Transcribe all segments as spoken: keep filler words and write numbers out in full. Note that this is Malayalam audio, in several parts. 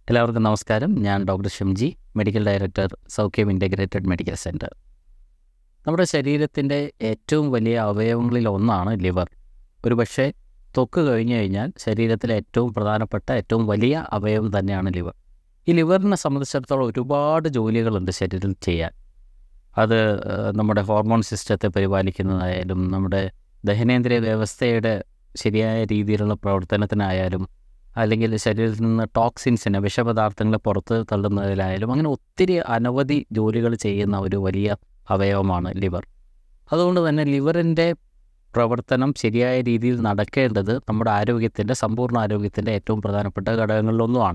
എല്ലാവർക്കും നമസ്കാരം. ഞാൻ doctor Shimji, medical director, Saukhyam integrated medical centre. നമ്മുടെ ശരീരത്തിൻ്റെ ഏറ്റവും വലിയ അവയവങ്ങളിൽ ഒന്നാണ് ലിവർ. ഒരു പക്ഷേ ത്വക്ക് കഴിഞ്ഞു കഴിഞ്ഞാൽ ശരീരത്തിലെ ഏറ്റവും പ്രധാനപ്പെട്ട ഏറ്റവും വലിയ അവയവം തന്നെയാണ് ലിവർ. ഈ ലിവറിനെ സംബന്ധിച്ചിടത്തോളം ഒരുപാട് ജോലികളുണ്ട് ശരീരത്തിൽ ചെയ്യാൻ. അത് നമ്മുടെ ഹോർമോൺ സിസ്റ്റത്തെ പരിപാലിക്കുന്നതായാലും, നമ്മുടെ ദഹനേന്ദ്രിയ വ്യവസ്ഥയുടെ ശരിയായ രീതിയിലുള്ള പ്രവർത്തനത്തിനായാലും, അല്ലെങ്കിൽ ശരീരത്തിൽ നിന്ന് ടോക്സിൻസിനെ, വിഷപദാർത്ഥങ്ങളെ പുറത്ത് തള്ളുന്നതിലായാലും, അങ്ങനെ ഒത്തിരി അനവധി ജോലികൾ ചെയ്യുന്ന ഒരു വലിയ അവയവമാണ് ലിവർ. അതുകൊണ്ട് തന്നെ ലിവറിൻ്റെ പ്രവർത്തനം ശരിയായ രീതിയിൽ നടക്കേണ്ടത് നമ്മുടെ ആരോഗ്യത്തിൻ്റെ, സമ്പൂർണ്ണ ആരോഗ്യത്തിൻ്റെ ഏറ്റവും പ്രധാനപ്പെട്ട ഘടകങ്ങളിലൊന്നുമാണ്.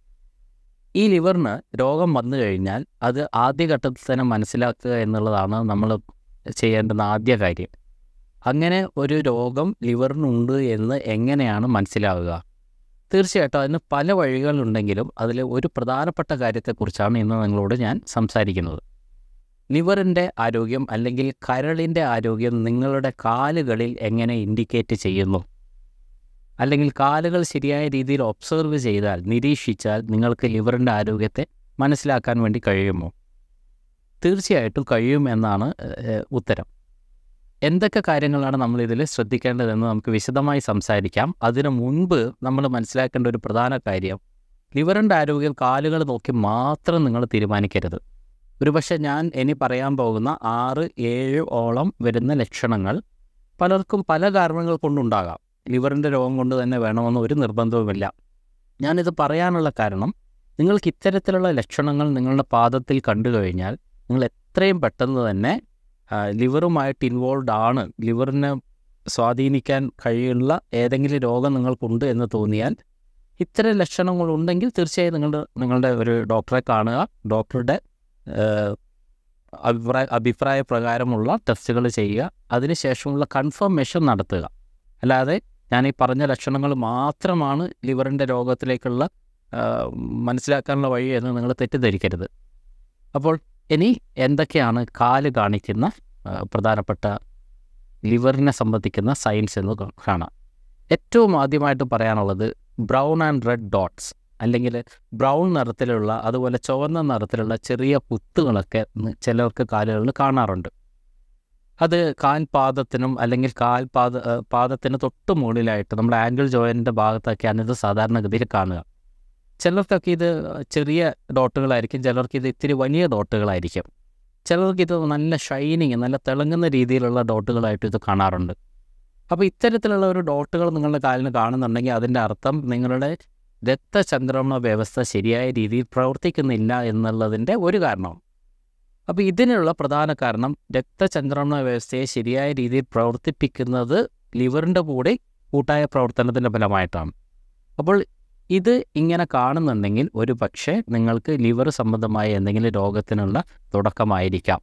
ഈ ലിവറിന് രോഗം വന്നു കഴിഞ്ഞാൽ അത് ആദ്യഘട്ടത്തിൽ തന്നെ മനസ്സിലാക്കുക എന്നുള്ളതാണ് നമ്മൾ ചെയ്യേണ്ടുന്ന ആദ്യ കാര്യം. അങ്ങനെ ഒരു രോഗം ലിവറിനുണ്ട് എന്ന് എങ്ങനെയാണ് മനസ്സിലാവുക? തീർച്ചയായിട്ടും അതിന് പല വഴികളുണ്ടെങ്കിലും അതിൽ ഒരു പ്രധാനപ്പെട്ട കാര്യത്തെക്കുറിച്ചാണ് ഇന്ന് നിങ്ങളോട് ഞാൻ സംസാരിക്കുന്നത്. ലിവറിൻ്റെ ആരോഗ്യം അല്ലെങ്കിൽ കരളിൻ്റെ ആരോഗ്യം നിങ്ങളുടെ കാലുകളിൽ എങ്ങനെ ഇൻഡിക്കേറ്റ് ചെയ്യുന്നു? അല്ലെങ്കിൽ കാലുകൾ ശരിയായ രീതിയിൽ ഒബ്സർവ് ചെയ്താൽ, നിരീക്ഷിച്ചാൽ നിങ്ങൾക്ക് ലിവറിൻ്റെ ആരോഗ്യത്തെ മനസ്സിലാക്കാൻ വേണ്ടി കഴിയുമോ? തീർച്ചയായിട്ടും കഴിയും എന്നാണ് ഉത്തരം. എന്തൊക്കെ കാര്യങ്ങളാണ് നമ്മളിതിൽ ശ്രദ്ധിക്കേണ്ടതെന്ന് നമുക്ക് വിശദമായി സംസാരിക്കാം. അതിനു മുൻപ് നമ്മൾ മനസ്സിലാക്കേണ്ട ഒരു പ്രധാന കാര്യം, ലിവറിൻ്റെ ആരോഗ്യം കാലുകൾ നോക്കി മാത്രം നിങ്ങൾ തീരുമാനിക്കരുത്. ഒരുപക്ഷെ ഞാൻ ഇനി പറയാൻ പോകുന്ന ആറ് ഏഴ് ഓളം വരുന്ന ലക്ഷണങ്ങൾ പലർക്കും പല കാരണങ്ങൾ കൊണ്ടുണ്ടാകാം. ലിവറിൻ്റെ രോഗം കൊണ്ട് തന്നെ വേണമെന്ന് ഒരു നിർബന്ധവുമില്ല. ഞാനിത് പറയാനുള്ള കാരണം, നിങ്ങൾക്ക് ഇത്തരത്തിലുള്ള ലക്ഷണങ്ങൾ നിങ്ങളുടെ പാദത്തിൽ കണ്ടു കഴിഞ്ഞാൽ നിങ്ങൾ എത്രയും പെട്ടെന്ന് തന്നെ ലിവറുമായിട്ട് ഇൻവോൾവ് ആണ്, ലിവറിനെ സ്വാധീനിക്കാൻ കഴിയുള്ള ഏതെങ്കിലും രോഗം നിങ്ങൾക്കുണ്ട് എന്ന് തോന്നിയാൽ, ഇത്തരം ലക്ഷണങ്ങളുണ്ടെങ്കിൽ തീർച്ചയായും നിങ്ങളുടെ നിങ്ങളുടെ ഒരു ഡോക്ടറെ കാണുക. ഡോക്ടറുടെ അഭിപ്രായ അഭിപ്രായ പ്രകാരമുള്ള ടെസ്റ്റുകൾ ചെയ്യുക. അതിനുശേഷമുള്ള കൺഫർമേഷൻ നടത്തുക. അല്ലാതെ ഞാൻ ഈ പറഞ്ഞ ലക്ഷണങ്ങൾ മാത്രമാണ് ലിവറിൻ്റെ രോഗത്തിലേക്കുള്ള മനസ്സിലാക്കാനുള്ള വഴി എന്ന് നിങ്ങൾ തെറ്റിദ്ധരിക്കരുത്. അപ്പോൾ ഇനി എന്തൊക്കെയാണ് കാല് കാണിക്കുന്ന പ്രധാനപ്പെട്ട ലിവറിനെ സംബന്ധിക്കുന്ന സൈൻസ് എന്ന് കാണാം. ഏറ്റവും ആദ്യമായിട്ട് പറയാനുള്ളത് ബ്രൗൺ ആൻഡ് റെഡ് ഡോട്ട്സ്, അല്ലെങ്കിൽ ബ്രൗൺ നിറത്തിലുള്ള അതുപോലെ ചുവന്ന നിറത്തിലുള്ള ചെറിയ കുത്തുകളൊക്കെ ചിലർക്ക് കാലുകളിൽ കാണാറുണ്ട്. അത് കാൽപാദത്തിനും അല്ലെങ്കിൽ കാൽപാദ പാദത്തിന് തൊട്ട് മുകളിലായിട്ട് നമ്മുടെ ആംഗിൾ ജോയിൻ്റെ ഭാഗത്തൊക്കെയാണ് ഇത് സാധാരണഗതിയിൽ കാണുക. ചിലർക്കൊക്കെ ഇത് ചെറിയ ഡോട്ടുകളായിരിക്കും, ചിലർക്ക് ഇത് ഇത്തിരി വലിയ ഡോട്ടുകളായിരിക്കും, ചിലർക്ക് ഇത് നല്ല ഷൈനിങ്, നല്ല തിളങ്ങുന്ന രീതിയിലുള്ള ഡോട്ടുകളായിട്ട് ഇത് കാണാറുണ്ട്. അപ്പോൾ ഇത്തരത്തിലുള്ള ഒരു ഡോട്ടുകൾ നിങ്ങളുടെ കാലിന് കാണുന്നുണ്ടെങ്കിൽ അതിൻ്റെ അർത്ഥം നിങ്ങളുടെ രക്തചംക്രമണ വ്യവസ്ഥ ശരിയായ രീതിയിൽ പ്രവർത്തിക്കുന്നില്ല എന്നുള്ളതിൻ്റെ ഒരു കാരണമാണ്. അപ്പോൾ ഇതിനുള്ള പ്രധാന കാരണം, രക്തചംക്രമണ വ്യവസ്ഥയെ ശരിയായ രീതിയിൽ പ്രവർത്തിപ്പിക്കുന്നത് ലിവറിൻ്റെ കൂടെ കൂട്ടായ പ്രവർത്തനത്തിൻ്റെ ഫലമായിട്ടാണ്. അപ്പോൾ ഇത് ഇങ്ങനെ കാണുന്നുണ്ടെങ്കിൽ ഒരു പക്ഷേ നിങ്ങൾക്ക് ലിവർ സംബന്ധമായ എന്തെങ്കിലും രോഗത്തിനുള്ള തുടക്കമായിരിക്കാം.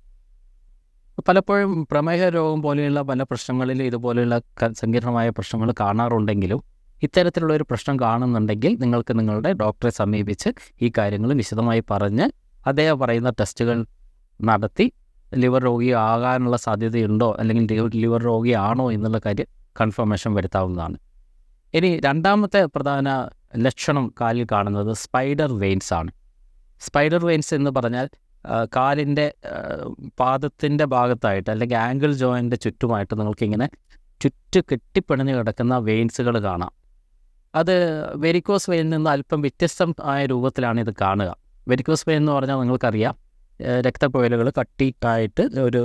പലപ്പോഴും പ്രമേഹ രോഗം പോലെയുള്ള പല പ്രശ്നങ്ങളിൽ ഇതുപോലെയുള്ള സങ്കീർണമായ പ്രശ്നങ്ങൾ കാണാറുണ്ടെങ്കിലും ഇത്തരത്തിലുള്ള ഒരു പ്രശ്നം കാണുന്നുണ്ടെങ്കിൽ നിങ്ങൾക്ക് നിങ്ങളുടെ ഡോക്ടറെ സമീപിച്ച് ഈ കാര്യങ്ങൾ വിശദമായി പറഞ്ഞ് അദ്ദേഹം പറയുന്ന ടെസ്റ്റുകൾ നടത്തി ലിവർ രോഗി ആകാനുള്ള സാധ്യതയുണ്ടോ അല്ലെങ്കിൽ ലിവർ രോഗിയാണോ എന്നുള്ള കാര്യം കൺഫർമേഷൻ വരുത്താവുന്നതാണ്. ഇനി രണ്ടാമത്തെ പ്രധാന ലക്ഷണം കാലിൽ കാണുന്നത് സ്പൈഡർ വെയിൻസ് ആണ്. സ്പൈഡർ വെയിൻസ് എന്ന് പറഞ്ഞാൽ കാലിൻ്റെ പാദത്തിൻ്റെ ഭാഗത്തായിട്ട് അല്ലെങ്കിൽ ആംഗിൾ ജോയിൻ്റെ ചുറ്റുമായിട്ട് നിങ്ങൾക്കിങ്ങനെ ചുറ്റു കെട്ടിപ്പിണഞ്ഞ് കിടക്കുന്ന വെയിൻസുകൾ കാണാം. അത് വെരിക്കോസ് വെയിനിൽ നിന്ന് അല്പം വ്യത്യസ്തമായ രൂപത്തിലാണ് ഇത് കാണുക. വെരിക്കോസ് വെയിൻ എന്ന് പറഞ്ഞാൽ നിങ്ങൾക്കറിയാം, രക്തക്കുഴലുകൾ കട്ടിയായിട്ട് ഒരു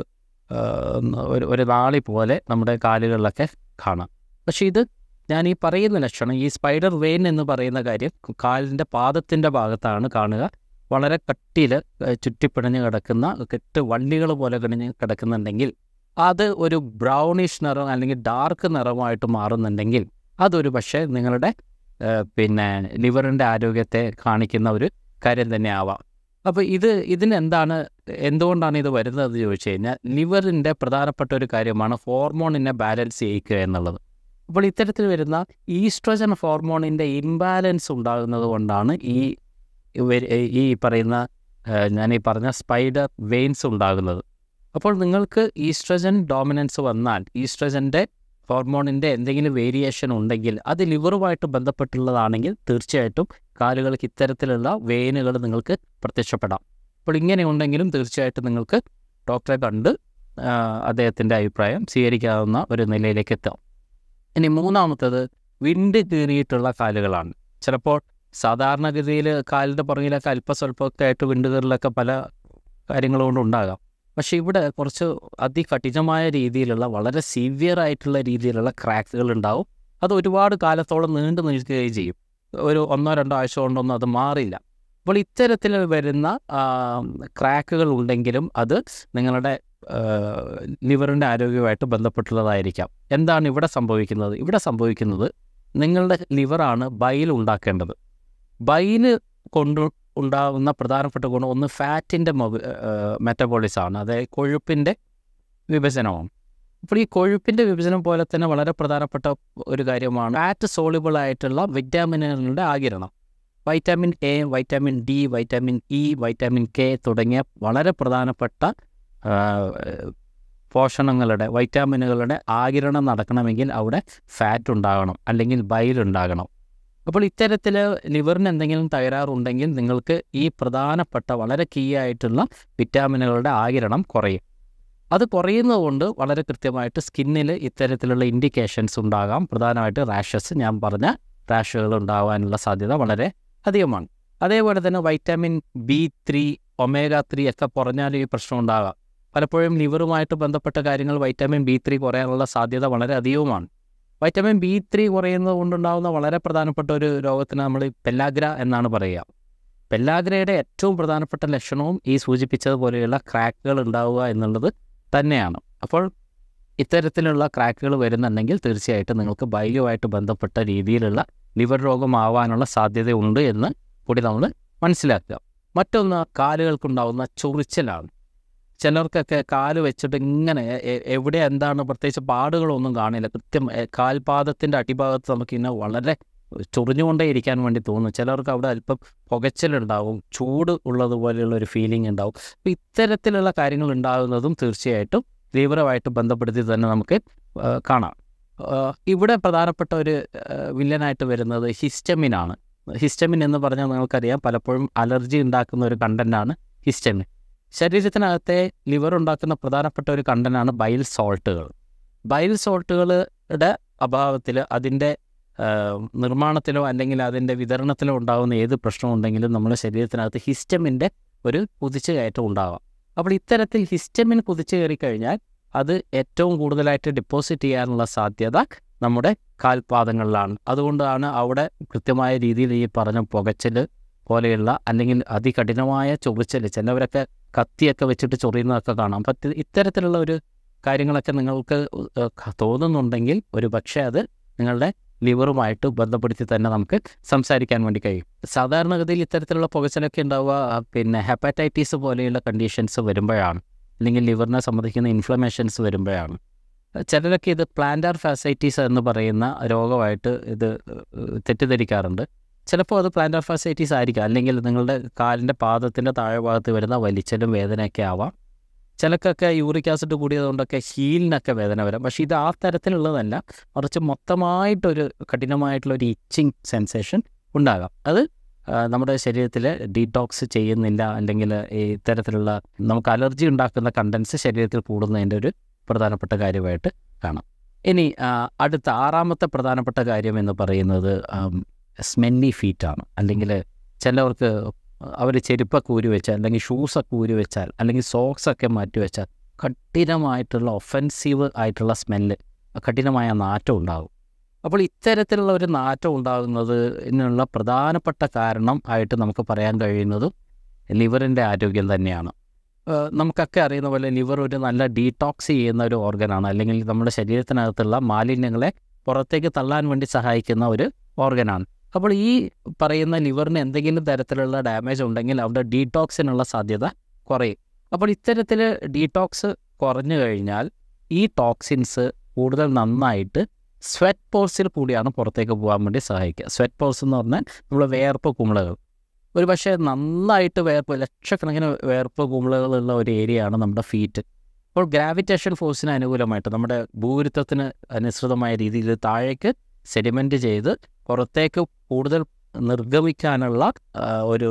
ഒരു നാളി പോലെ നമ്മുടെ കാലുകളിലൊക്കെ കാണാം. പക്ഷേ ഇത് ഞാൻ ഈ പറയുന്ന ലക്ഷണം, ഈ സ്പൈഡർ വെയിൻ എന്ന് പറയുന്ന കാര്യം കാലിൻ്റെ പാദത്തിൻ്റെ ഭാഗത്താണ് കാണുക. വളരെ കട്ടിയിൽ ചുറ്റിപ്പിണഞ്ഞ് കിടക്കുന്ന കെട്ട് വള്ളികൾ പോലെ കിണഞ്ഞ് കിടക്കുന്നുണ്ടെങ്കിൽ, അത് ഒരു ബ്രൗണിഷ് നിറം അല്ലെങ്കിൽ ഡാർക്ക് നിറമായിട്ട് മാറുന്നുണ്ടെങ്കിൽ അതൊരു പക്ഷേ നിങ്ങളുടെ പിന്നെ ലിവറിൻ്റെ ആരോഗ്യത്തെ കാണിക്കുന്ന ഒരു കാര്യം തന്നെ ആവാം. അപ്പോൾ ഇത് ഇതിനെന്താണ് എന്തുകൊണ്ടാണ് ഇത് വരുന്നതെന്ന് ചോദിച്ചു കഴിഞ്ഞാൽ, ലിവറിൻ്റെ പ്രധാനപ്പെട്ട ഒരു കാര്യമാണ് ഹോർമോണിനെ ബാലൻസ് ചെയ്യിക്കുക എന്നുള്ളത്. അപ്പോൾ ഇത്തരത്തിൽ വരുന്ന ഈസ്ട്രജൻ ഹോർമോണിൻ്റെ ഇംബാലൻസ് ഉണ്ടാകുന്നത് കൊണ്ടാണ് ഈ ഈ പറയുന്ന ഞാൻ ഈ പറഞ്ഞ സ്പൈഡർ വെയിൻസ് ഉണ്ടാകുന്നത്. അപ്പോൾ നിങ്ങൾക്ക് ഈസ്ട്രജൻ ഡോമിനൻസ് വന്നാൽ, ഈസ്ട്രജൻ്റെ ഹോർമോണിൻ്റെ എന്തെങ്കിലും വേരിയേഷൻ ഉണ്ടെങ്കിൽ അത് ലിവറുമായിട്ട് ബന്ധപ്പെട്ടുള്ളതാണെങ്കിൽ തീർച്ചയായിട്ടും കാലുകൾക്ക് ഇത്തരത്തിലുള്ള വെയിനുകൾ നിങ്ങൾക്ക് പ്രത്യക്ഷപ്പെടാം. അപ്പോൾ ഇങ്ങനെ ഉണ്ടെങ്കിലും തീർച്ചയായിട്ടും നിങ്ങൾക്ക് ഡോക്ടറെ കണ്ട് അദ്ദേഹത്തിൻ്റെ അഭിപ്രായം സ്വീകരിക്കാവുന്ന ഒരു നിലയിലേക്ക് എത്താം. ഇനി മൂന്നാമത്തത് വിണ്ട് കീറിയിട്ടുള്ള കാലുകളാണ്. ചിലപ്പോൾ സാധാരണഗതിയിൽ കാലിൻ്റെ പുറകിലൊക്കെ അല്പസ്വല്പമൊക്കെ ആയിട്ട് വിണ്ട് കീറലൊക്കെ പല കാര്യങ്ങൾ കൊണ്ടുണ്ടാകാം. പക്ഷേ ഇവിടെ കുറച്ച് അതികഠിനമായ രീതിയിലുള്ള വളരെ സിവിയർ ആയിട്ടുള്ള രീതിയിലുള്ള ക്രാക്കുകൾ ഉണ്ടാവും. അത് ഒരുപാട് കാലത്തോളം നീണ്ടു നിൽക്കുകയും ചെയ്യും. ഒരു ഒന്നോ രണ്ടോ ആഴ്ച കൊണ്ടൊന്നും അത് മാറില്ല. അപ്പോൾ ഇത്തരത്തിൽ വരുന്ന ക്രാക്കുകൾ ഉണ്ടെങ്കിലും അത് നിങ്ങളുടെ ലിവറിൻ്റെ ആരോഗ്യമായിട്ട് ബന്ധപ്പെട്ടുള്ളതായിരിക്കാം. എന്താണ് ഇവിടെ സംഭവിക്കുന്നത്? ഇവിടെ സംഭവിക്കുന്നത് നിങ്ങളുടെ ലിവറാണ് ബൈൽ ഉണ്ടാക്കേണ്ടത്. ബൈല് കൊണ്ട് ഉണ്ടാകുന്ന പ്രധാനപ്പെട്ട ഗുണം ഒന്ന് ഫാറ്റിൻ്റെ മെറ്റബോളിസമാണ്, അതായത് കൊഴുപ്പിൻ്റെ വിഭജനമാണ്. അപ്പോൾ ഈ കൊഴുപ്പിൻ്റെ വിഭജനം പോലെ തന്നെ വളരെ പ്രധാനപ്പെട്ട ഒരു കാര്യമാണ് ഫാറ്റ് സോളിബിൾ ആയിട്ടുള്ള വിറ്റാമിനുകളുടെ ആഗിരണം. Vitamin A, vitamin D, vitamin E, vitamin K തുടങ്ങിയ വളരെ പ്രധാനപ്പെട്ട പോഷണങ്ങളുടെ വൈറ്റാമിനുകളുടെ ആഗിരണം നടക്കണമെങ്കിൽ അവിടെ ഫാറ്റ് ഉണ്ടാകണം, അല്ലെങ്കിൽ ബൈൽ ഉണ്ടാകണം. അപ്പോൾ ഇത്തരത്തിൽ ലിവറിന് എന്തെങ്കിലും തകരാറുണ്ടെങ്കിൽ നിങ്ങൾക്ക് ഈ പ്രധാനപ്പെട്ട വളരെ കീ ആയിട്ടുള്ള വിറ്റാമിനുകളുടെ ആഗിരണം കുറയും. അത് കുറയുന്നതുകൊണ്ട് വളരെ കൃത്യമായിട്ട് സ്കിന്നിൽ ഇത്തരത്തിലുള്ള ഇൻഡിക്കേഷൻസ് ഉണ്ടാകാം. പ്രധാനമായിട്ട് റാഷസ്, ഞാൻ പറഞ്ഞ റാഷുകൾ ഉണ്ടാകാനുള്ള സാധ്യത വളരെ അധികമാണ്. അതേപോലെ തന്നെ vitamin B three, omega three ഒക്കെ കുറഞ്ഞാലും ഈ പ്രശ്നം ഉണ്ടാകാം. പലപ്പോഴും ലിവറുമായിട്ട് ബന്ധപ്പെട്ട കാര്യങ്ങൾ വൈറ്റാമിൻ ബി ത്രീ കുറയാനുള്ള സാധ്യത വളരെ അധികവുമാണ്. വൈറ്റാമിൻ ബി ത്രീ കുറയുന്നത് കൊണ്ടുണ്ടാകുന്ന വളരെ പ്രധാനപ്പെട്ട ഒരു രോഗത്തിന് നമ്മൾ പെല്ലാഗ്ര എന്നാണ് പറയുക. പെല്ലാഗ്രയുടെ ഏറ്റവും പ്രധാനപ്പെട്ട ലക്ഷണവും ഈ സൂചിപ്പിച്ചതുപോലെയുള്ള ക്രാക്കുകൾ ഉണ്ടാവുക എന്നുള്ളത് തന്നെയാണ്. അപ്പോൾ ഇത്തരത്തിലുള്ള ക്രാക്കുകൾ വരുന്നുണ്ടെങ്കിൽ തീർച്ചയായിട്ടും നിങ്ങൾക്ക് ബൈലുമായിട്ട് ബന്ധപ്പെട്ട രീതിയിലുള്ള ലിവർ രോഗമാവാനുള്ള സാധ്യതയുണ്ട് എന്ന് കൂടി നമ്മൾ മനസ്സിലാക്കുക. മറ്റൊന്ന് കാലുകൾക്കുണ്ടാകുന്ന ചൊറിച്ചിലാണ്. ചിലർക്കൊക്കെ കാല് വെച്ചിട്ട് ഇങ്ങനെ എവിടെ എന്താണ് പ്രത്യേകിച്ച് പാടുകളൊന്നും കാണില്ല. കൃത്യം കാൽപാദത്തിൻ്റെ അടിഭാഗത്ത് നമുക്കിങ്ങനെ വളരെ ചൊറിഞ്ഞുകൊണ്ടേ ഇരിക്കാൻ വേണ്ടി തോന്നും. ചിലർക്ക് അവിടെ അല്പം പുകച്ചിലുണ്ടാവും, ചൂട് ഉള്ളതുപോലെയുള്ള ഒരു ഫീലിംഗ് ഉണ്ടാവും. അപ്പോൾ ഇത്തരത്തിലുള്ള കാര്യങ്ങൾ ഉണ്ടാകുന്നതും തീർച്ചയായിട്ടും ലിവറുമായിട്ട് ബന്ധപ്പെടുത്തി തന്നെ നമുക്ക് കാണാം. ഇവിടെ പ്രധാനപ്പെട്ട ഒരു വില്ലനായിട്ട് വരുന്നത് ഹിസ്റ്റമിനാണ്. ഹിസ്റ്റമിൻ എന്ന് പറഞ്ഞാൽ നിങ്ങൾക്കറിയാം, പലപ്പോഴും അലർജി ഉണ്ടാക്കുന്ന ഒരു കണ്ടൻ്റാണ് ഹിസ്റ്റമിൻ. ശരീരത്തിനകത്തെ ലിവർ ഉണ്ടാക്കുന്ന പ്രധാനപ്പെട്ട ഒരു കണ്ടൻ്റാണ് ബൈൽ സോൾട്ടുകൾ. ബൈൽ സോൾട്ടുകളുടെ അഭാവത്തിൽ അതിൻ്റെ നിർമ്മാണത്തിലോ അല്ലെങ്കിൽ അതിൻ്റെ വിതരണത്തിലോ ഉണ്ടാകുന്ന ഏത് പ്രശ്നമുണ്ടെങ്കിലും നമ്മുടെ ശരീരത്തിനകത്ത് ഹിസ്റ്റമിൻ്റെ ഒരു കുതിച്ചു കയറ്റം ഉണ്ടാവാം. അപ്പോൾ ഇത്തരത്തിൽ ഹിസ്റ്റമിൻ കുതിച്ചു കയറിക്കഴിഞ്ഞാൽ അത് ഏറ്റവും കൂടുതലായിട്ട് ഡെപ്പോസിറ്റ് ചെയ്യാനുള്ള സാധ്യത നമ്മുടെ കാൽപാദങ്ങളിലാണ്. അതുകൊണ്ടാണ് അവിടെ കൃത്യമായ രീതിയിൽ ഈ പറഞ്ഞ പുകച്ചൽ പോലെയുള്ള അല്ലെങ്കിൽ അതികഠിനമായ ചൊറിച്ചൽ, ചിലവരൊക്കെ കത്തിയൊക്കെ വെച്ചിട്ട് ചൊറിയുന്നതൊക്കെ കാണാം. അപ്പം ഇത്തരത്തിലുള്ള ഒരു കാര്യങ്ങളൊക്കെ നിങ്ങൾക്ക് തോന്നുന്നുണ്ടെങ്കിൽ ഒരു പക്ഷേ അത് നിങ്ങളുടെ ലിവറുമായിട്ട് ബന്ധപ്പെടുത്തി തന്നെ നമുക്ക് സംസാരിക്കാൻ വേണ്ടി കഴിയും. സാധാരണഗതിയിൽ ഇത്തരത്തിലുള്ള പുകച്ചിലൊക്കെ ഉണ്ടാവുക പിന്നെ ഹെപ്പറ്റൈറ്റിസ് പോലെയുള്ള കണ്ടീഷൻസ് വരുമ്പോഴാണ്, അല്ലെങ്കിൽ ലിവറിനെ സംബന്ധിക്കുന്ന ഇൻഫ്ലമേഷൻസ് വരുമ്പോഴാണ്. ചിലരൊക്കെ ഇത് പ്ലാന്റാർ ഫാസൈറ്റീസ് എന്ന് പറയുന്ന രോഗമായിട്ട് ഇത് തെറ്റിദ്ധരിക്കാറുണ്ട്. ചിലപ്പോൾ അത് പ്ലാന്റാർ ഫാസൈറ്റീസ് ആയിരിക്കാം, അല്ലെങ്കിൽ നിങ്ങളുടെ കാലിൻ്റെ പാദത്തിൻ്റെ താഴെ ഭാഗത്ത് വരുന്ന വലിച്ചലും വേദനയൊക്കെ ആവാം. ചിലക്കൊക്കെ യൂറിക് ആസിഡ് കൂടിയതുകൊണ്ടൊക്കെ ഹീലിനൊക്കെ വേദന വരാം. പക്ഷേ ഇത് ആ തരത്തിലുള്ളതല്ല, മറിച്ച് മൊത്തമായിട്ടൊരു കഠിനമായിട്ടുള്ളൊരു ഇച്ചിങ് സെൻസേഷൻ ഉണ്ടാകാം. അത് നമ്മുടെ ശരീരത്തിൽ ഡീടോക്സ് ചെയ്യുന്നില്ല, അല്ലെങ്കിൽ ഈ ഇത്തരത്തിലുള്ള നമുക്ക് അലർജി ഉണ്ടാക്കുന്ന കണ്ടൻസ് ശരീരത്തിൽ കൂടുന്നതിൻ്റെ ഒരു പ്രധാനപ്പെട്ട കാര്യമായിട്ട് കാണാം. ഇനി അടുത്ത ആറാമത്തെ പ്രധാനപ്പെട്ട കാര്യം എന്ന് പറയുന്നത് സ്മെല്ലി ഫീറ്റാണ്. അല്ലെങ്കിൽ ചിലവർക്ക് അവർ ചെരുപ്പൊക്കെ ഊരി വെച്ചാൽ, അല്ലെങ്കിൽ ഷൂസൊക്കെ ഊരി വെച്ചാൽ, അല്ലെങ്കിൽ സോക്സൊക്കെ മാറ്റി വെച്ചാൽ കഠിനമായിട്ടുള്ള ഒഫെൻസീവ് ആയിട്ടുള്ള സ്മെല്ല്, കഠിനമായ നാറ്റം ഉണ്ടാകും. അപ്പോൾ ഇത്തരത്തിലുള്ള ഒരു നാറ്റം ഉണ്ടാകുന്നതിനുള്ള പ്രധാനപ്പെട്ട കാരണം ആയിട്ട് നമുക്ക് പറയാൻ കഴിയുന്നതും ലിവറിൻ്റെ ആരോഗ്യം തന്നെയാണ്. നമുക്കൊക്കെ അറിയുന്ന പോലെ ലിവർ ഒരു നല്ല ഡീടോക്സ് ചെയ്യുന്ന ഒരു ഓർഗനാണ്, അല്ലെങ്കിൽ നമ്മുടെ ശരീരത്തിനകത്തുള്ള മാലിന്യങ്ങളെ പുറത്തേക്ക് തള്ളാൻ വേണ്ടി സഹായിക്കുന്ന ഒരു ഓർഗനാണ്. അപ്പോൾ ഈ പറയുന്ന ലിവറിന് എന്തെങ്കിലും തരത്തിലുള്ള ഡാമേജ് ഉണ്ടെങ്കിൽ അവിടെ ഡീടോക്സിനുള്ള സാധ്യത കുറയും. അപ്പോൾ ഇത്തരത്തിൽ ഡീടോക്സ് കുറഞ്ഞു കഴിഞ്ഞാൽ ഈ ടോക്സിൻസ് കൂടുതൽ നന്നായിട്ട് സ്വെറ്റ് പോഴ്സിൽ കൂടിയാണ് പുറത്തേക്ക് പോകാൻ വേണ്ടി സഹായിക്കുക. സ്വെറ്റ് പോഴ്സ് എന്ന് പറഞ്ഞാൽ നമ്മൾ വേർപ്പ് കുമിളകൾ, ഒരു പക്ഷേ നന്നായിട്ട് വേർപ്പ്, ലക്ഷക്കണക്കിന് വേർപ്പ് കുമിളകളുള്ള ഒരു ഏരിയയാണ് നമ്മുടെ ഫീറ്റ്. അപ്പോൾ ഗ്രാവിറ്റേഷൻ ഫോഴ്സിന് അനുകൂലമായിട്ട് നമ്മുടെ ഭൂഗുരുത്വത്തിന് അനുസൃതമായ രീതിയിൽ താഴേക്ക് സെഡിമെൻ്റ് ചെയ്ത് പുറത്തേക്ക് കൂടുതൽ നിർഗമിക്കാനുള്ള ഒരു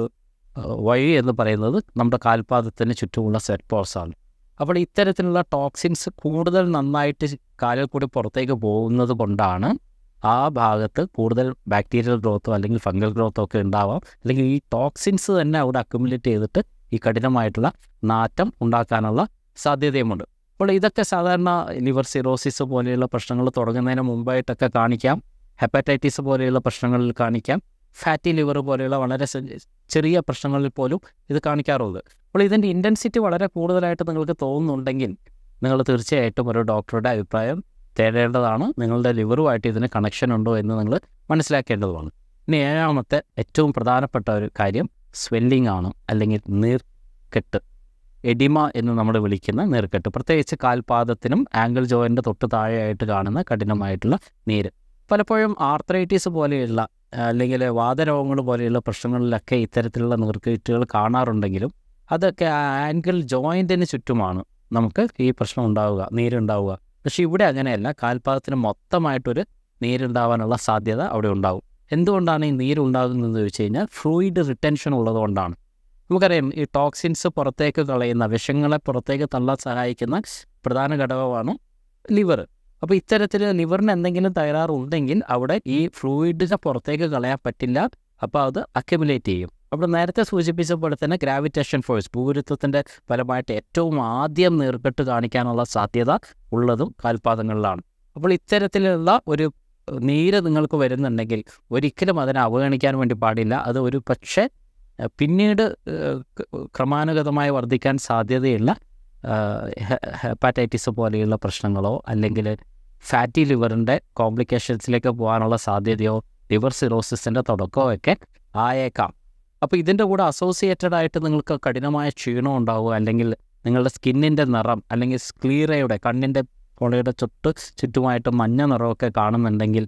വഴി എന്ന് പറയുന്നത് നമ്മുടെ കാൽപാദത്തിന് ചുറ്റുമുള്ള സ്വെറ്റ് പോർസാണ്. അപ്പോൾ ഇത്തരത്തിലുള്ള ടോക്സിൻസ് കൂടുതൽ നന്നായിട്ട് കാലിൽ കൂടി പുറത്തേക്ക് പോകുന്നത് കൊണ്ടാണ് ആ ഭാഗത്ത് കൂടുതൽ ബാക്ടീരിയൽ ഗ്രോത്തോ അല്ലെങ്കിൽ ഫംഗൽ ഗ്രോത്തോ ഒക്കെ ഉണ്ടാവാം. അല്ലെങ്കിൽ ഈ ടോക്സിൻസ് തന്നെ അവിടെ അക്യുമുലേറ്റ് ചെയ്തിട്ട് ഈ കഠിനമായിട്ടുള്ള നാറ്റം ഉണ്ടാക്കാനുള്ള സാധ്യതയുമുണ്ട്. അപ്പോൾ ഇതൊക്കെ സാധാരണ ലിവർ സിറോസിസ് പോലെയുള്ള പ്രശ്നങ്ങൾ തുടങ്ങുന്നതിന് മുമ്പായിട്ടൊക്കെ കാണിക്കാം. ഹെപ്പറ്റൈറ്റിസ് പോലെയുള്ള പ്രശ്നങ്ങളിൽ കാണിക്കാം. ഫാറ്റി ലിവർ പോലെയുള്ള വളരെ ചെറിയ പ്രശ്നങ്ങളിൽ പോലും ഇത് കാണിക്കാറുള്ളത്. അപ്പോൾ ഇതിൻ്റെ ഇൻറ്റൻസിറ്റി വളരെ കൂടുതലായിട്ട് നിങ്ങൾക്ക് തോന്നുന്നുണ്ടെങ്കിൽ നിങ്ങൾ തീർച്ചയായിട്ടും ഒരു ഡോക്ടറുടെ അഭിപ്രായം തേടേണ്ടതാണ്. നിങ്ങളുടെ ലിവറുമായിട്ട് ഇതിന് കണക്ഷൻ ഉണ്ടോ എന്ന് നിങ്ങൾ മനസ്സിലാക്കേണ്ടതുമാണ്. ഇനി ഏഴാമത്തെ ഏറ്റവും പ്രധാനപ്പെട്ട ഒരു കാര്യം സ്വെല്ലിംഗ് ആണ്, അല്ലെങ്കിൽ നീർക്കെട്ട്, എഡിമ എന്ന് നമ്മൾ വിളിക്കുന്ന നീർക്കെട്ട്. പ്രത്യേകിച്ച് കാൽപാദത്തിനും ആംഗിൾ ജോയിൻ്റെ തൊട്ട് താഴെയായിട്ട് കാണുന്ന കഠിനമായിട്ടുള്ള നീര്. പലപ്പോഴും ആർത്രൈറ്റിസ് പോലെയുള്ള അല്ലെങ്കിൽ വാതരോഗങ്ങൾ പോലെയുള്ള പ്രശ്നങ്ങളിലൊക്കെ ഇത്തരത്തിലുള്ള നീർക്കെട്ടുകൾ കാണാറുണ്ടെങ്കിലും അതൊക്കെ ആംഗിൾ ജോയിൻറ്റിന് ചുറ്റുമാണ് നമുക്ക് ഈ പ്രശ്നം ഉണ്ടാവുക, നീരുണ്ടാവുക. പക്ഷേ ഇവിടെ അങ്ങനെയല്ല, കാൽപാദത്തിന് മൊത്തമായിട്ടൊരു നീരുണ്ടാവാനുള്ള സാധ്യത അവിടെ ഉണ്ടാകും. എന്തുകൊണ്ടാണ് ഈ നീരുണ്ടാകുന്നതെന്ന് ചോദിച്ചു കഴിഞ്ഞാൽ ഫ്ലൂയിഡ് റിട്ടൻഷൻ ഉള്ളതുകൊണ്ടാണ്. നമുക്കറിയാം, ഈ ടോക്സിൻസ് പുറത്തേക്ക് കളയുന്ന, വിഷങ്ങളെ പുറത്തേക്ക് തള്ളാൻ സഹായിക്കുന്ന പ്രധാന ഘടകമാണ് ലിവർ. അപ്പോൾ ഇത്തരത്തിൽ ലിവറിന് എന്തെങ്കിലും തകരാറുണ്ടെങ്കിൽ അവിടെ ഈ ഫ്ലൂയിഡിനെ പുറത്തേക്ക് കളയാൻ പറ്റില്ല. അപ്പോൾ അത് അക്യുമുലേറ്റ് ചെയ്യും. അപ്പോൾ നേരത്തെ സൂചിപ്പിച്ച പോലെ തന്നെ ഗ്രാവിറ്റേഷൻ ഫോഴ്സ്, ഭൂഗുരുത്വത്തിൻ്റെ ഫലമായിട്ട് ഏറ്റവും ആദ്യം നീർക്കെട്ട് കാണിക്കാനുള്ള സാധ്യത ഉള്ളതും കാൽപാദങ്ങളിലാണ്. അപ്പോൾ ഇത്തരത്തിലുള്ള ഒരു നീര് നിങ്ങൾക്ക് വരുന്നുണ്ടെങ്കിൽ ഒരിക്കലും അതിനെ അവഗണിക്കാൻ വേണ്ടി പാടില്ല. അത് ഒരു പക്ഷേ പിന്നീട് ക്രമാനുഗതമായി വർദ്ധിക്കാൻ സാധ്യതയുള്ള ഹെപ്പാറ്റൈറ്റിസ് പോലെയുള്ള പ്രശ്നങ്ങളോ അല്ലെങ്കിൽ ഫാറ്റി ലിവറിൻ്റെ കോംപ്ലിക്കേഷൻസിലേക്ക് പോകാനുള്ള സാധ്യതയോ ലിവർ സിറോസിസിൻ്റെ തുടക്കമോ ഒക്കെ ആയേക്കാം. അപ്പോൾ ഇതിൻ്റെ കൂടെ അസോസിയേറ്റഡ് ആയിട്ട് നിങ്ങൾക്ക് കഠിനമായ ക്ഷീണം ഉണ്ടാവുക, അല്ലെങ്കിൽ നിങ്ങളുടെ സ്കിന്നിൻ്റെ നിറം അല്ലെങ്കിൽ സ്ക്ലീറയുടെ കണ്ണിൻ്റെ പൊളയുടെ ചുട്ട് ചുറ്റുമായിട്ട് മഞ്ഞ നിറമൊക്കെ കാണുന്നുണ്ടെങ്കിൽ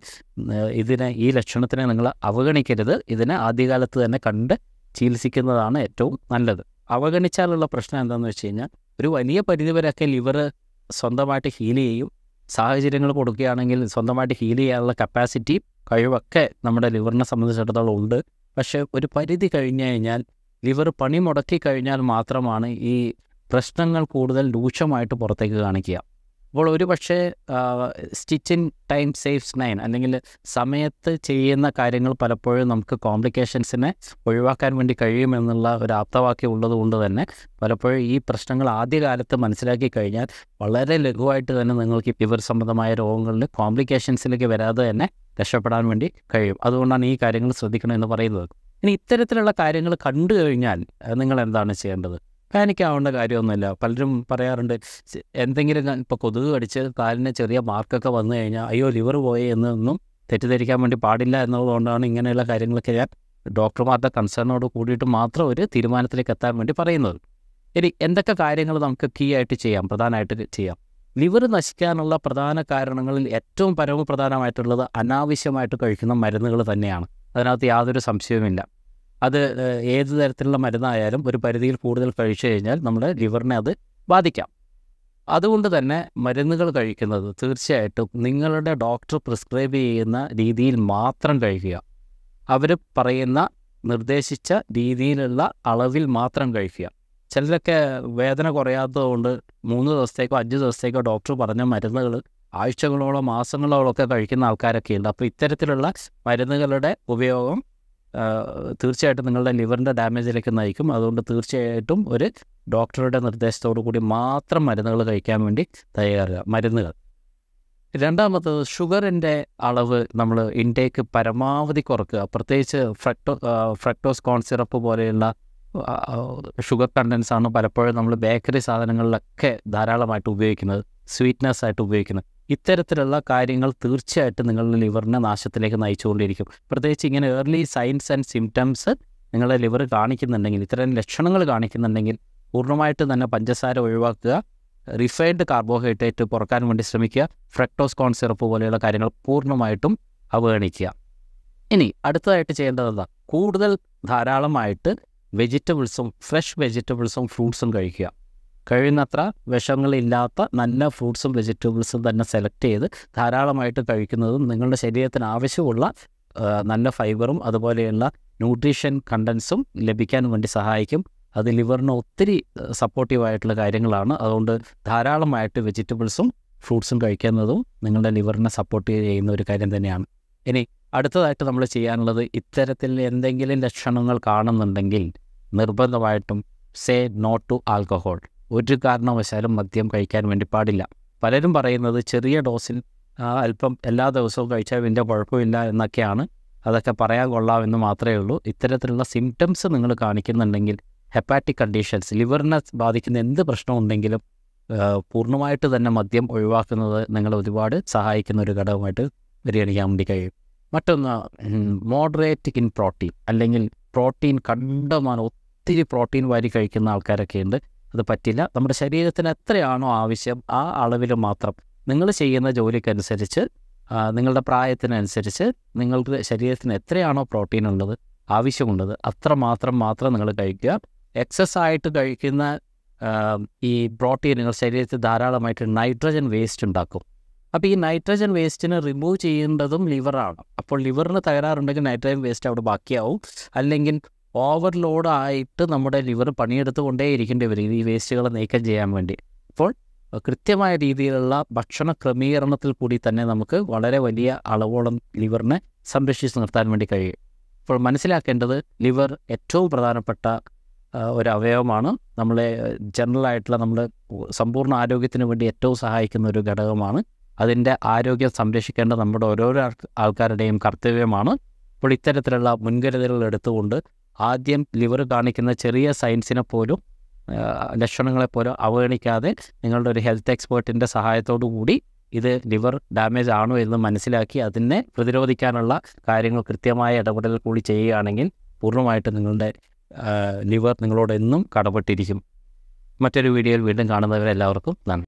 ഇതിനെ ഈ ലക്ഷണത്തിനെ നിങ്ങൾ അവഗണിക്കരുത്. ഇതിനെ ആദ്യകാലത്ത് തന്നെ കണ്ട് ചികിത്സിക്കുന്നതാണ് ഏറ്റവും നല്ലത്. അവഗണിച്ചാലുള്ള പ്രശ്നം എന്താണെന്ന് വെച്ച് കഴിഞ്ഞാൽ ഒരു വലിയ പരിധിവരെയൊക്കെ ലിവർ സ്വന്തമായിട്ട് ഹീൽ ചെയ്യും. സാഹചര്യങ്ങൾ കൊടുക്കുകയാണെങ്കിൽ സ്വന്തമായിട്ട് ഹീൽ ചെയ്യാനുള്ള കപ്പാസിറ്റി, കഴിവൊക്കെ നമ്മുടെ ലിവറിനെ സംബന്ധിച്ചിടത്തോളം ഉണ്ട്. പക്ഷേ ഒരു പരിധി കഴിഞ്ഞു കഴിഞ്ഞാൽ, ലിവർ പണി മുടക്കി കഴിഞ്ഞാൽ മാത്രമാണ് ഈ പ്രശ്നങ്ങൾ കൂടുതൽ രൂക്ഷമായിട്ട് പുറത്തേക്ക് കാണിക്കുക. അപ്പോൾ ഒരു പക്ഷേ സ്റ്റിച്ചിങ് ടൈം സേവ്സ് നൈൻ, അല്ലെങ്കിൽ സമയത്ത് ചെയ്യുന്ന കാര്യങ്ങൾ പലപ്പോഴും നമുക്ക് കോംപ്ലിക്കേഷൻസിനെ ഒഴിവാക്കാൻ വേണ്ടി കഴിയുമെന്നുള്ള ഒരു ആപ്തവാക്യം ഉള്ളത് കൊണ്ട് തന്നെ പലപ്പോഴും ഈ പ്രശ്നങ്ങൾ ആദ്യകാലത്ത് മനസ്സിലാക്കി കഴിഞ്ഞാൽ വളരെ ലഘുവായിട്ട് തന്നെ നിങ്ങൾക്ക് ലിവർ സംബന്ധമായ രോഗങ്ങളിൽ കോംപ്ലിക്കേഷൻസിലേക്ക് വരാതെ തന്നെ രക്ഷപ്പെടാൻ വേണ്ടി കഴിയും. അതുകൊണ്ടാണ് ഈ കാര്യങ്ങൾ ശ്രദ്ധിക്കണമെന്ന് പറയുന്നത്. ഇനി ഇത്തരത്തിലുള്ള കാര്യങ്ങൾ കണ്ടു കഴിഞ്ഞാൽ നിങ്ങൾ എന്താണ് ചെയ്യേണ്ടത്? പാനിക്കാവേണ്ട കാര്യമൊന്നുമില്ല. പലരും പറയാറുണ്ട്, എന്തെങ്കിലും ഇപ്പോൾ കൊതുക് കടിച്ച് കാലിന് ചെറിയ മാർക്കൊക്കെ വന്നു കഴിഞ്ഞാൽ അയ്യോ ലിവർ പോയി എന്നൊന്നും തെറ്റിദ്ധരിക്കാൻ വേണ്ടി പാടില്ല എന്നുള്ളതുകൊണ്ടാണ് ഇങ്ങനെയുള്ള കാര്യങ്ങളൊക്കെ ഞാൻ ഡോക്ടർമാരുടെ കൺസേണോട് കൂടിയിട്ട് മാത്രം ഒരു തീരുമാനത്തിലേക്ക് എത്താൻ വേണ്ടി പറയുന്നത്. ഇനി എന്തൊക്കെ കാര്യങ്ങൾ നമുക്ക് കീ ആയിട്ട് ചെയ്യാം, പ്രധാനമായിട്ട് ചെയ്യാം? ലിവർ നശിക്കാനുള്ള പ്രധാന കാരണങ്ങളിൽ ഏറ്റവും പരമപ്രധാനമായിട്ടുള്ളത് അനാവശ്യമായിട്ട് കഴിക്കുന്ന മരുന്നുകൾ തന്നെയാണ്. അതിനകത്ത് യാതൊരു സംശയവുമില്ല. അത് ഏത് തരത്തിലുള്ള മരുന്നായാലും ഒരു പരിധിയിൽ കൂടുതൽ കഴിച്ചു കഴിഞ്ഞാൽ നമ്മുടെ ലിവറിനെ അത് ബാധിക്കാം. അതുകൊണ്ട് തന്നെ മരുന്നുകൾ കഴിക്കുന്നത് തീർച്ചയായിട്ടും നിങ്ങളുടെ ഡോക്ടർ പ്രിസ്ക്രൈബ് ചെയ്യുന്ന രീതിയിൽ മാത്രം കഴിക്കുക. അവർ പറയുന്ന നിർദ്ദേശിച്ച രീതിയിലുള്ള അളവിൽ മാത്രം കഴിക്കുക. ചിലരൊക്കെ വേദന കുറയാത്തതുകൊണ്ട് മൂന്ന് ദിവസത്തേക്കോ അഞ്ച് ദിവസത്തേക്കോ ഡോക്ടർ പറഞ്ഞ മരുന്നുകൾ ആഴ്ചകളോളം മാസങ്ങളോളം ഒക്കെ കഴിക്കുന്ന ആൾക്കാരൊക്കെ ഉണ്ട്. അപ്പോൾ ഇത്തരത്തിലുള്ള മരുന്നുകളുടെ ഉപയോഗം തീർച്ചയായിട്ടും നിങ്ങളുടെ ലിവറിൻ്റെ ഡാമേജിലേക്ക് നയിക്കും. അതുകൊണ്ട് തീർച്ചയായിട്ടും ഒരു ഡോക്ടറുടെ നിർദ്ദേശത്തോടു കൂടി മാത്രം മരുന്നുകൾ കഴിക്കാൻ വേണ്ടി തയ്യാറുക. മരുന്നുകൾ രണ്ടാമത്തത് ഷുഗറിൻ്റെ അളവ് നമ്മൾ ഇൻടേക്ക് പരമാവധി കുറക്കുക. പ്രത്യേകിച്ച് ഫ്രക്ടോ ഫ്രക്ടോസ് കോൺ സിറപ്പ് പോലെയുള്ള ഷുഗർ കണ്ടൻസ് ആണ് പലപ്പോഴും നമ്മൾ ബേക്കറി സാധനങ്ങളിലൊക്കെ ധാരാളമായിട്ട് ഉപയോഗിക്കുന്നത്, സ്വീറ്റ്നസ് ആയിട്ട് ഉപയോഗിക്കുന്നത്. ഇത്തരത്തിലുള്ള കാര്യങ്ങൾ തീർച്ചയായിട്ടും നിങ്ങളുടെ ലിവറിനെ നാശത്തിലേക്ക് നയിച്ചുകൊണ്ടിരിക്കും. പ്രത്യേകിച്ച് ഇങ്ങനെ ഏർലി സൈൻസ് ആൻഡ് സിംറ്റംസ് നിങ്ങളുടെ ലിവർ കാണിക്കുന്നുണ്ടെങ്കിൽ, ഇത്തരം ലക്ഷണങ്ങൾ കാണിക്കുന്നുണ്ടെങ്കിൽ പൂർണ്ണമായിട്ട് തന്നെ പഞ്ചസാര ഒഴിവാക്കുക, റിഫൈൻഡ് കാർബോഹൈഡ്രേറ്റ് കുറക്കാൻ വേണ്ടി ശ്രമിക്കുക, ഫ്രക്ടോസ് കോൺ സിറപ്പ് പോലെയുള്ള കാര്യങ്ങൾ പൂർണ്ണമായിട്ടും അവഗണിക്കുക. ഇനി അടുത്തതായിട്ട് ചെയ്യേണ്ടത് എന്താ? കൂടുതൽ ധാരാളമായിട്ട് വെജിറ്റബിൾസും ഫ്രഷ് വെജിറ്റബിൾസും ഫ്രൂട്ട്സും കഴിക്കുക. കഴിയുന്നത്ര വിഷങ്ങളില്ലാത്ത നല്ല ഫ്രൂട്ട്സും വെജിറ്റബിൾസും തന്നെ സെലക്ട് ചെയ്ത് ധാരാളമായിട്ട് കഴിക്കുന്നതും നിങ്ങളുടെ ശരീരത്തിന് ആവശ്യമുള്ള നല്ല ഫൈബറും അതുപോലെയുള്ള ന്യൂട്രീഷൻ കണ്ടൻസും ലഭിക്കാൻ വേണ്ടി സഹായിക്കും. അത് ലിവറിന് ഒത്തിരി സപ്പോർട്ടീവായിട്ടുള്ള കാര്യങ്ങളാണ്. അതുകൊണ്ട് ധാരാളമായിട്ട് വെജിറ്റബിൾസും ഫ്രൂട്ട്സും കഴിക്കുന്നതും നിങ്ങളുടെ ലിവറിനെ സപ്പോർട്ട് ചെയ്യുന്ന ഒരു കാര്യം തന്നെയാണ്. ഇനി അടുത്തതായിട്ട് നമ്മൾ ചെയ്യാനുള്ളത്, ഇത്തരത്തിൽ എന്തെങ്കിലും ലക്ഷണങ്ങൾ കാണുന്നുണ്ടെങ്കിൽ നിർബന്ധമായിട്ടും സേ നോ ടു ആൽക്കഹോൾ. ഒരു കാരണവശാലും മദ്യം കഴിക്കാൻ വേണ്ടി പാടില്ല. പലരും പറയുന്നത് ചെറിയ ഡോസിൽ അല്പം എല്ലാ ദിവസവും കഴിച്ചാൽ വലിയ കുഴപ്പമില്ല എന്നൊക്കെയാണ്. അതൊക്കെ പറയാൻ കൊള്ളാമെന്ന് മാത്രമേ ഉള്ളൂ. ഇത്തരത്തിലുള്ള സിംറ്റംസ് നിങ്ങൾ കാണിക്കുന്നുണ്ടെങ്കിൽ, ഹെപ്പാറ്റിക് കണ്ടീഷൻസ്, ലിവറിനെ ബാധിക്കുന്ന എന്ത് പ്രശ്നമുണ്ടെങ്കിലും പൂർണ്ണമായിട്ട് തന്നെ മദ്യം ഒഴിവാക്കുന്നത് നിങ്ങളെ ഒരുപാട് സഹായിക്കുന്ന ഒരു ഘടകമായിട്ട് പരിഗണിക്കാൻ വേണ്ടി കഴിയും. മറ്റൊന്ന്, മോഡറേറ്റ് ഇൻ പ്രോട്ടീൻ, അല്ലെങ്കിൽ പ്രോട്ടീൻ കണ്ടമാനം ഒത്തിരി പ്രോട്ടീൻ വാരി കഴിക്കുന്ന ആൾക്കാരൊക്കെ ഉണ്ട്. അത് പറ്റില്ല. നമ്മുടെ ശരീരത്തിന് എത്രയാണോ ആവശ്യം ആ അളവിൽ മാത്രം, നിങ്ങൾ ചെയ്യുന്ന ജോലിക്കനുസരിച്ച്, നിങ്ങളുടെ പ്രായത്തിനനുസരിച്ച് നിങ്ങൾക്ക് ശരീരത്തിന് എത്രയാണോ പ്രോട്ടീൻ ഉള്ളത്, ആവശ്യമുള്ളത്, അത്ര മാത്രം മാത്രം നിങ്ങൾ കഴിക്കുക. എക്സസ് ആയിട്ട് കഴിക്കുന്ന ഈ പ്രോട്ടീനുകൾ ശരീരത്തിൽ ധാരാളമായിട്ട് നൈട്രജൻ വേസ്റ്റ് ഉണ്ടാക്കും. അപ്പോൾ ഈ നൈട്രജൻ വേസ്റ്റിനെ റിമൂവ് ചെയ്യേണ്ടതും ലിവറാണ്. അപ്പോൾ ലിവറിന് തകരാറുണ്ടെങ്കിൽ നൈട്രജൻ വേസ്റ്റ് അവിടെ ബാക്കിയാവും. അല്ലെങ്കിൽ ഓവർലോഡ് ആയിട്ട് നമ്മുടെ ലിവർ പണിയെടുത്തുകൊണ്ടേ ഇരിക്കേണ്ടി വരും ഈ വേസ്റ്റുകളെ നീക്കം ചെയ്യാൻ വേണ്ടി. അപ്പോൾ കൃത്യമായ രീതിയിലുള്ള ഭക്ഷണ ക്രമീകരണത്തിൽ കൂടി തന്നെ നമുക്ക് വളരെ വലിയ അളവോളം ലിവറിനെ സംരക്ഷിച്ച് നിർത്താൻ വേണ്ടി കഴിയും. അപ്പോൾ മനസ്സിലാക്കേണ്ടത്, ലിവർ ഏറ്റവും പ്രധാനപ്പെട്ട ഒരു അവയവമാണ്. നമ്മളെ ജനറലായിട്ടുള്ള നമ്മുടെ സമ്പൂർണ്ണ ആരോഗ്യത്തിന് വേണ്ടി ഏറ്റവും സഹായിക്കുന്ന ഒരു ഘടകമാണ്. അതിൻ്റെ ആരോഗ്യം സംരക്ഷിക്കേണ്ട നമ്മുടെ ഓരോരോ ആൾക്കാരുടെയും കർത്തവ്യമാണ്. അപ്പോൾ ഇത്തരത്തിലുള്ള മുൻകരുതലുകൾ എടുത്തുകൊണ്ട് ആദ്യം ലിവർ കാണിക്കുന്ന ചെറിയ സൈൻസിനെ പോലും, ലക്ഷണങ്ങളെപ്പോലും അവഗണിക്കാതെ നിങ്ങളുടെ ഒരു ഹെൽത്ത് എക്സ്പേർട്ടിൻ്റെ സഹായത്തോടു കൂടി ഇത് ലിവർ ഡാമേജ് ആണോ എന്ന് മനസ്സിലാക്കി അതിനെ പ്രതിരോധിക്കാനുള്ള കാര്യങ്ങൾ കൃത്യമായ ഇടപെടൽ കൂടി ചെയ്യുകയാണെങ്കിൽ പൂർണ്ണമായിട്ട് നിങ്ങളുടെ ലിവർ നിങ്ങളോട് എന്നും കടപ്പെട്ടിരിക്കും. മറ്റൊരു വീഡിയോയിൽ വീണ്ടും കാണുന്നവരെല്ലാവർക്കും നന്ദി.